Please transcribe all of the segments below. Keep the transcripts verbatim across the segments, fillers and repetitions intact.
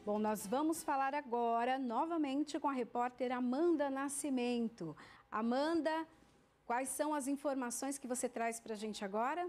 Bom, nós vamos falar agora novamente com a repórter Amanda Nascimento. Amanda, quais são as informações que você traz para a gente agora?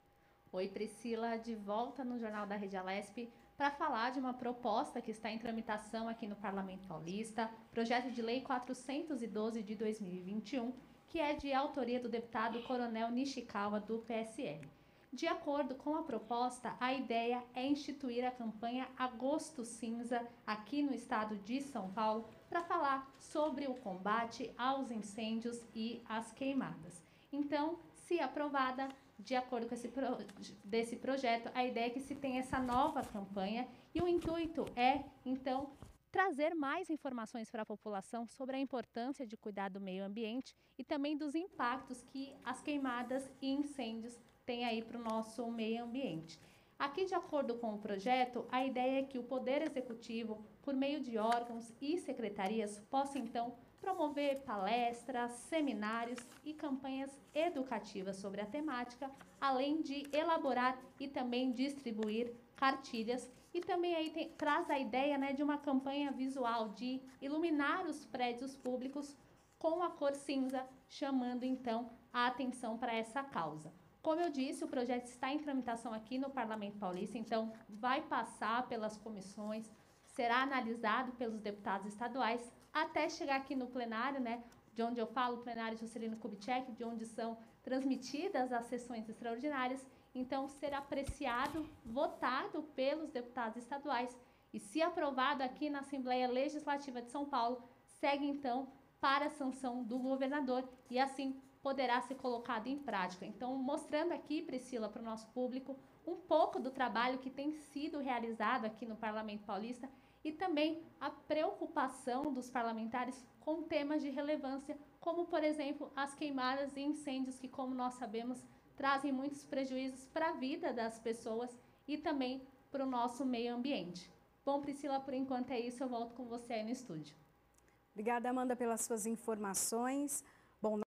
Oi, Priscila, de volta no Jornal da Rede Alesp para falar de uma proposta que está em tramitação aqui no Parlamento Paulista, projeto de lei quatrocentos e doze de dois mil e vinte e um, que é de autoria do deputado Coronel Nishikawa, do P S L. De acordo com a proposta, a ideia é instituir a campanha Agosto Cinza aqui no estado de São Paulo para falar sobre o combate aos incêndios e às queimadas. Então, se aprovada, de acordo com esse pro, desse projeto, a ideia é que se tenha essa nova campanha e o intuito é, então, trazer mais informações para a população sobre a importância de cuidar do meio ambiente e também dos impactos que as queimadas e incêndios têm aí para o nosso meio ambiente. Aqui, de acordo com o projeto, a ideia é que o Poder Executivo, por meio de órgãos e secretarias, possa, então, promover palestras, seminários e campanhas educativas sobre a temática, além de elaborar e também distribuir cartilhas. E também aí tem, traz a ideia, né, de uma campanha visual de iluminar os prédios públicos com a cor cinza, chamando então a atenção para essa causa. Como eu disse, o projeto está em tramitação aqui no Parlamento Paulista, então vai passar pelas comissões, será analisado pelos deputados estaduais, até chegar aqui no plenário, né, de onde eu falo, o plenário Juscelino Kubitschek, de onde são transmitidas as sessões extraordinárias. Então, será apreciado, votado pelos deputados estaduais e, se aprovado aqui na Assembleia Legislativa de São Paulo, segue então para a sanção do governador e assim poderá ser colocado em prática. Então, mostrando aqui, Priscila, para o nosso público, um pouco do trabalho que tem sido realizado aqui no Parlamento Paulista e também a preocupação dos parlamentares com temas de relevância, como, por exemplo, as queimadas e incêndios que, como nós sabemos, trazem muitos prejuízos para a vida das pessoas e também para o nosso meio ambiente. Bom, Priscila, por enquanto é isso, eu volto com você aí no estúdio. Obrigada, Amanda, pelas suas informações. Bom,